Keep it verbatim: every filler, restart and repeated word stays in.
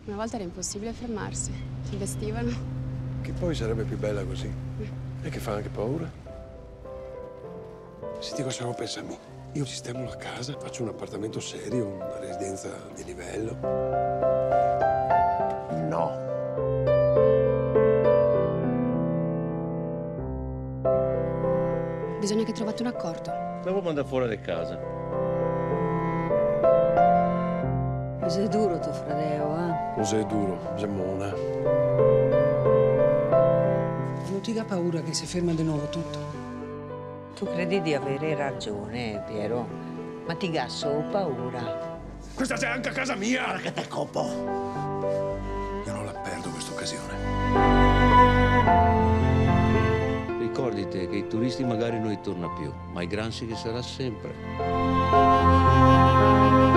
Una volta era impossibile fermarsi. Ti vestivano. Che poi sarebbe più bella così. E che fa anche paura. Senti cosa stavo pensando? Io sistemo la casa, faccio un appartamento serio, una residenza di livello. No. Bisogna che trovate un accordo. Devo mandare fuori di casa. Cos'è duro tuo fratello, eh? Cos'è duro, Giamona? Non ti dà paura che si ferma di nuovo tutto? Tu credi di avere ragione, Piero, ma ti dà solo paura. Questa c'è anche a casa mia! Guarda che te copo! Io non la perdo questa occasione. Ricordate che i turisti magari non ritornano più, ma i Gramsci che sarà sempre.